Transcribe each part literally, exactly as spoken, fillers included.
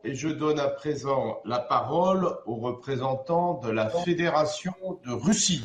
Et je donne à présent la parole au représentant de la Fédération de Russie.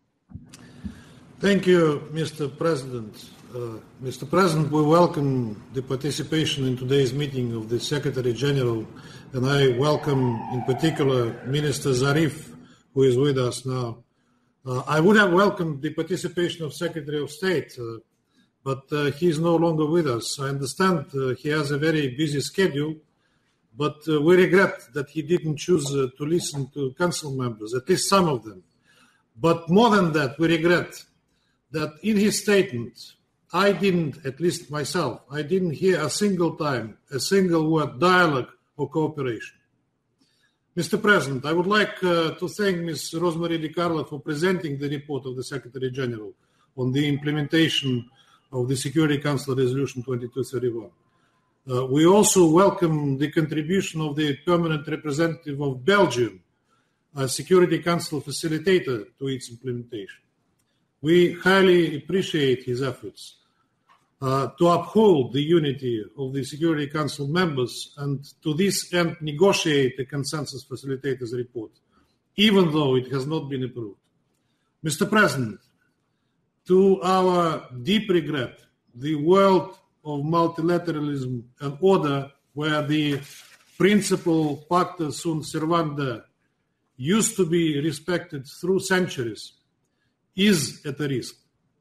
Thank you, Mister President. Uh, Mister President, we welcome the participation in today's meeting of the Secretary General, and I welcome in particular Minister Zarif, who is with us now. Uh, I would have welcomed the participation of Secretary of State, uh, but uh, he is no longer with us. I understand uh, he has a very busy schedule, but uh, we regret that he didn't choose uh, to listen to council members, at least some of them. But more than that, we regret that in his statement, I didn't, at least myself, I didn't hear a single time, a single word, dialogue or cooperation. Mister President, I would like uh, to thank Miz Rosemary DiCarlo for presenting the report of the Secretary General on the implementation of the Security Council Resolution twenty-two thirty-one. Uh, we also welcome the contribution of the permanent representative of Belgium, a Security Council facilitator, to its implementation. We highly appreciate his efforts uh, to uphold the unity of the Security Council members and to this end negotiate the consensus facilitators report, even though it has not been approved. Mister President, to our deep regret, the world of multilateralism and order, where the principle pacta sunt servanda used to be respected through centuries, is at a risk.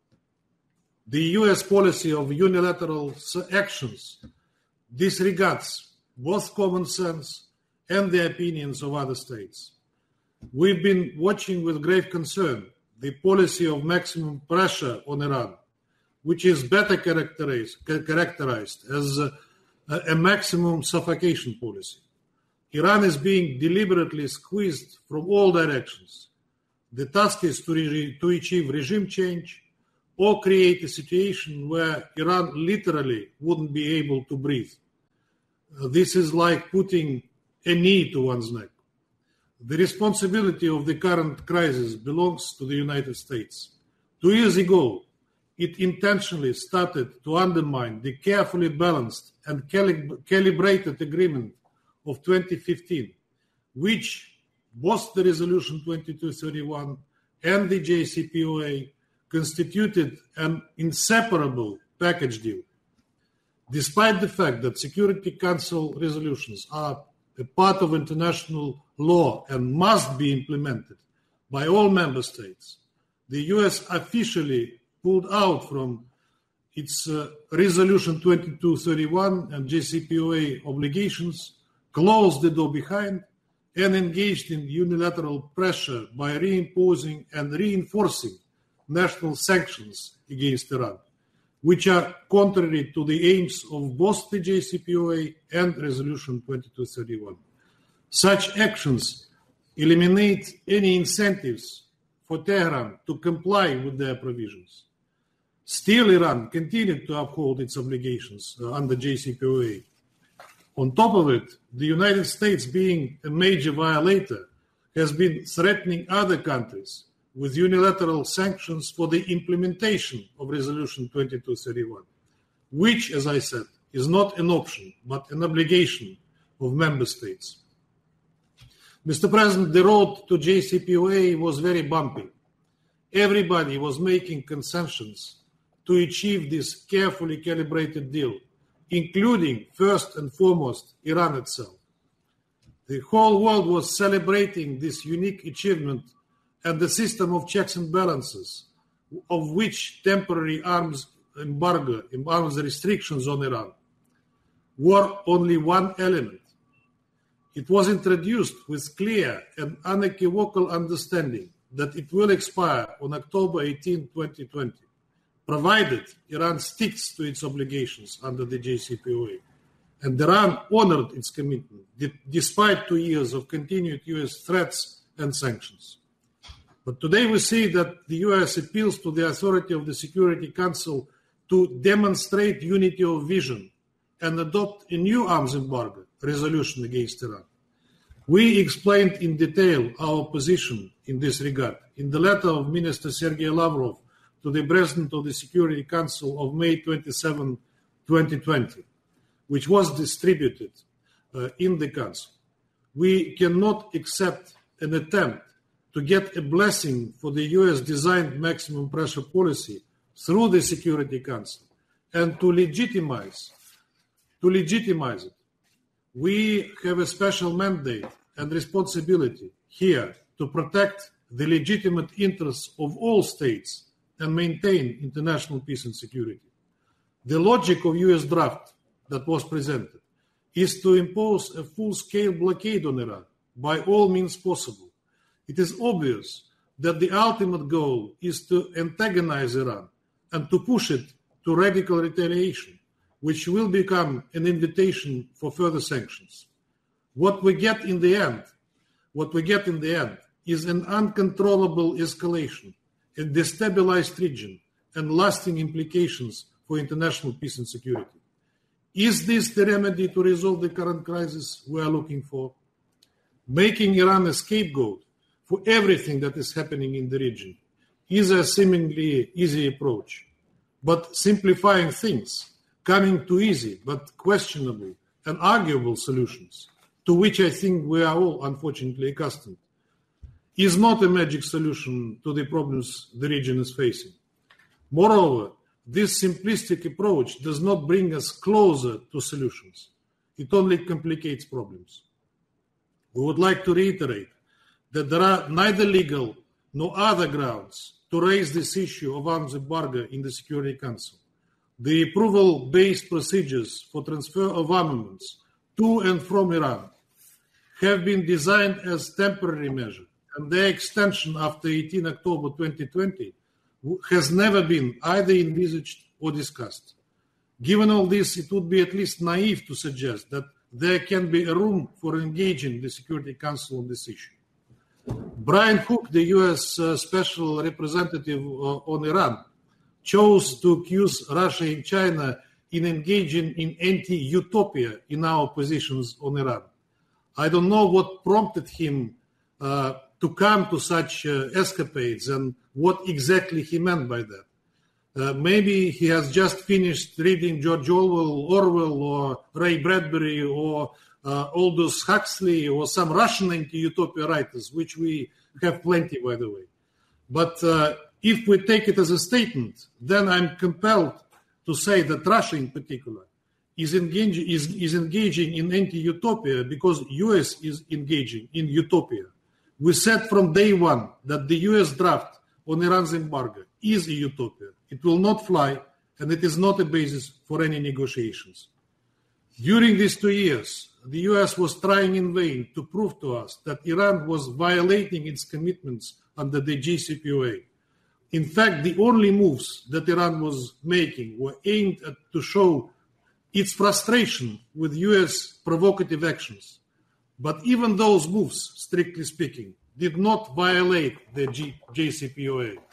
The U S policy of unilateral actions disregards both common sense and the opinions of other states. We've been watching with grave concern the policy of maximum pressure on Iran, which is better characterized, characterized as a, a maximum suffocation policy. Iran is being deliberately squeezed from all directions. The task is to, re- to achieve regime change or create a situation where Iran literally wouldn't be able to breathe. Uh, this is like putting a knee to one's neck. The responsibility of the current crisis belongs to the United States. Two years ago, it intentionally started to undermine the carefully balanced and calib- calibrated agreement of twenty fifteen, which both the Resolution twenty-two thirty-one and the J C P O A constituted an inseparable package deal. Despite the fact that Security Council resolutions are a part of international law and must be implemented by all member states, the U S officially pulled out from its uh, Resolution twenty-two thirty-one and J C P O A obligations, closed the door behind, and engaged in unilateral pressure by reimposing and reinforcing national sanctions against Iran, which are contrary to the aims of both the J C P O A and Resolution twenty-two thirty-one. Such actions eliminate any incentives for Tehran to comply with their provisions. Still, Iran continued to uphold its obligations uh, under J C P O A. On top of it, the United States, being a major violator, has been threatening other countries with unilateral sanctions for the implementation of Resolution twenty-two thirty-one, which, as I said, is not an option, but an obligation of member states. Mister President, the road to J C P O A was very bumpy. Everybody was making concessions to achieve this carefully calibrated deal, including, first and foremost, Iran itself. The whole world was celebrating this unique achievement and the system of checks and balances, of which temporary arms embargo, arms restrictions on Iran were only one element. It was introduced with clear and unequivocal understanding that it will expire on October eighteenth, twenty twenty, provided Iran sticks to its obligations under the J C P O A. And Iran honored its commitment, despite two years of continued U S threats and sanctions. But today we see that the U S appeals to the authority of the Security Council to demonstrate unity of vision and adopt a new arms embargo resolution against Iran. We explained in detail our position in this regard in the letter of Minister Sergei Lavrov to the President of the Security Council of May twenty-seventh, twenty twenty, which was distributed. uh, in the Council. We cannot accept an attempt to get a blessing for the U S-designed maximum pressure policy through the Security Council and to legitimize, to legitimize it. We have a special mandate and responsibility here to protect the legitimate interests of all states and maintain international peace and security. The logic of U S draft that was presented is to impose a full-scale blockade on Iran by all means possible. It is obvious that the ultimate goal is to antagonize Iran and to push it to radical retaliation, which will become an invitation for further sanctions. What we get in the end, what we get in the end is an uncontrollable escalation, a destabilized region, and lasting implications for international peace and security. Is this the remedy to resolve the current crisis we are looking for? Making Iran a scapegoat for everything that is happening in the region is a seemingly easy approach. But simplifying things, coming to easy but questionable and arguable solutions, to which I think we are all unfortunately accustomed, is not a magic solution to the problems the region is facing. Moreover, this simplistic approach does not bring us closer to solutions. It only complicates problems. We would like to reiterate that there are neither legal nor other grounds to raise this issue of arms embargo in the Security Council. The approval-based procedures for transfer of armaments to and from Iran have been designed as temporary measure, and their extension after eighteenth of October twenty twenty has never been either envisaged or discussed. Given all this, it would be at least naive to suggest that there can be a room for engaging the Security Council on this issue. Brian Hook, the U S uh, Special Representative uh, on Iran, chose to accuse Russia and China in engaging in anti-utopia in our positions on Iran. I don't know what prompted him uh, to come to such uh, escapades and what exactly he meant by that. Uh, maybe he has just finished reading George Orwell, Orwell or Ray Bradbury or uh, Aldous Huxley or some Russian anti-utopia writers, which we have plenty, by the way. But uh, if we take it as a statement, then I'm compelled to say that Russia in particular is engaging, is, is engaging in anti-utopia because U S is engaging in utopia. We said from day one that the U S draft on Iran's embargo is a utopia. It will not fly, and it is not a basis for any negotiations. During these two years, the U S was trying in vain to prove to us that Iran was violating its commitments under the J C P O A. In fact, the only moves that Iran was making were aimed at to show its frustration with U S provocative actions. But even those moves, strictly speaking, did not violate the J C P O A.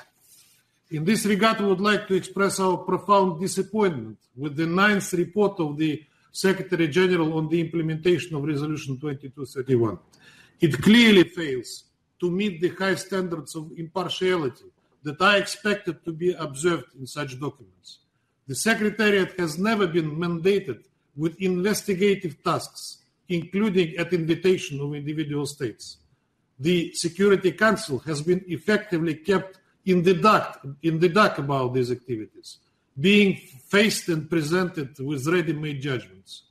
In this regard, we would like to express our profound disappointment with the ninth report of the Secretary General on the implementation of Resolution twenty-two thirty-one. It clearly fails to meet the high standards of impartiality that are expected to be observed in such documents. The Secretariat has never been mandated with investigative tasks, including at invitation of individual states. The Security Council has been effectively kept in the dark, in the dark about these activities, being faced and presented with ready-made judgments.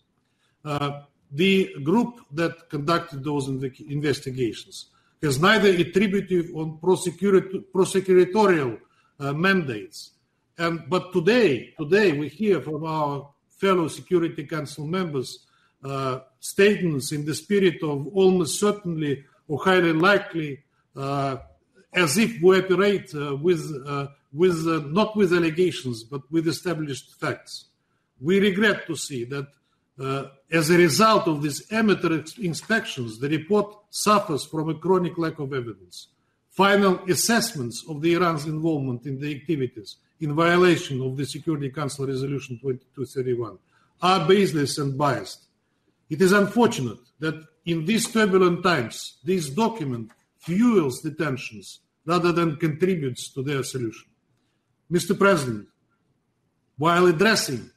Uh, the group that conducted those inv- investigations has neither attributive or prosecutor- prosecutorial uh, mandates. And, but today, today we hear from our fellow Security Council members uh, statements in the spirit of almost certainly or highly likely, uh, as if we operate uh, with, uh, with uh, not with allegations, but with established facts. We regret to see that uh, as a result of these amateur inspections, the report suffers from a chronic lack of evidence. Final assessments of the Iran's involvement in the activities in violation of the Security Council Resolution twenty-two thirty-one are baseless and biased. It is unfortunate that in these turbulent times, this document fuels the tensions rather than contributes to their solution. Mister President, while addressing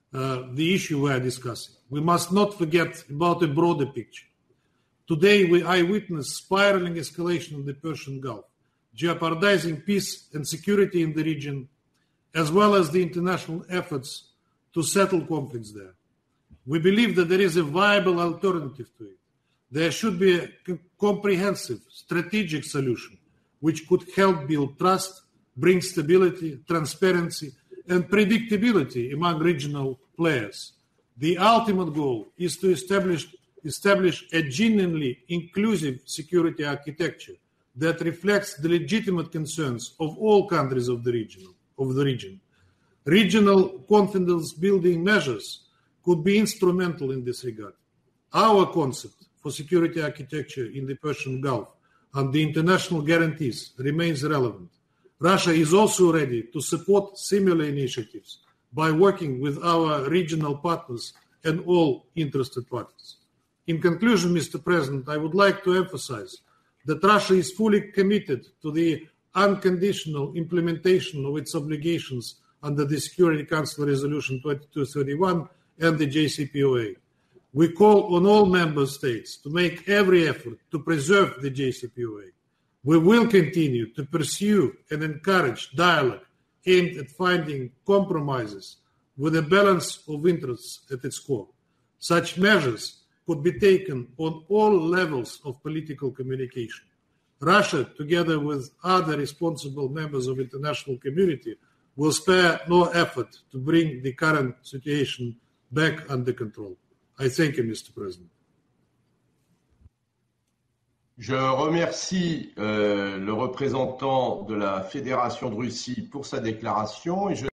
uh, the issue we are discussing. We must not forget about a broader picture. Today, we I witness spiraling escalation in the Persian Gulf, jeopardizing peace and security in the region, as well as the international efforts to settle conflicts there. We believe that there is a viable alternative to it. There should be a comprehensive, strategic solution which could help build trust, bring stability, transparency, and predictability among regional players. The ultimate goal is to establish, establish a genuinely inclusive security architecture that reflects the legitimate concerns of all countries of the region. Of the region. Regional confidence-building measures could be instrumental in this regard. Our concept for security architecture in the Persian Gulf and the international guarantees remains relevant. Russia is also ready to support similar initiatives by working with our regional partners and all interested parties. In conclusion, Mister President, I would like to emphasize that Russia is fully committed to the unconditional implementation of its obligations under the Security Council Resolution twenty-two thirty-one and the J C P O A. We call on all member states to make every effort to preserve the J C P O A. We will continue to pursue and encourage dialogue aimed at finding compromises with a balance of interests at its core. Such measures could be taken on all levels of political communication. Russia, together with other responsible members of the international community, will spare no effort to bring the current situation back under control. I thank you, Mister President. Je remercie euh, le représentant de la Fédération de Russie pour sa déclaration et je